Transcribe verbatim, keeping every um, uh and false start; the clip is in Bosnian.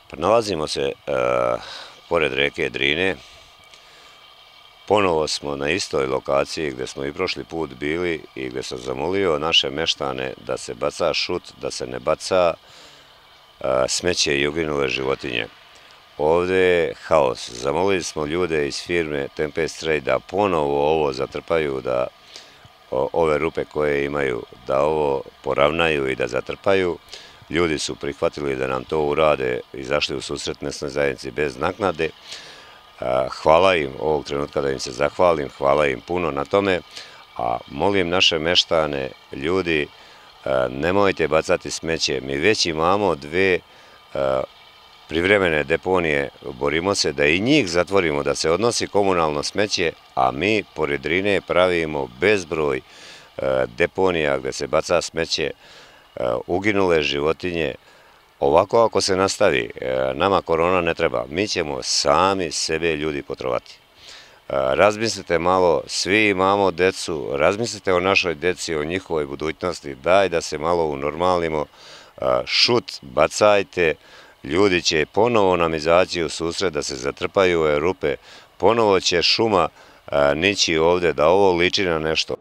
Pa nalazimo se uh, pored reke Drine. Ponovo smo na istoj lokaciji gdje smo i prošli put bili i gdje sam zamolio naše meštane da se baca šut, da se ne baca uh, smeće i uginule životinje. Ovdje je haos. Zamolili smo ljude iz firme Tempest Trade da ponovo ovo zatrpaju, da o, ove rupe koje imaju, da ovo poravnaju i da zatrpaju. Ljudi su prihvatili da nam to urade, izašli u susret mesnoj zajednici bez naknade. Hvala im ovog trenutka da im se zahvalim, hvala im puno na tome, a molim naše meštane, ljudi, nemojte bacati smeće. Mi već imamo dve privremene deponije, borimo se da i njih zatvorimo, da se odnosi komunalno smeće, a mi pored Drine pravimo bezbroj deponija gdje se baca smeće, uginule životinje. Ovako ako se nastavi, nama korona ne treba, mi ćemo sami sebe ljudi potrovati. Razmislite malo, svi imamo decu, razmislite o našoj deci, o njihovoj budućnosti, daj da se malo unormalimo, šut bacajte, ljudi će ponovo nam izaći u susret da se zatrpaju ove rupe, ponovo će šuma nići ovdje, da ovo liči na nešto.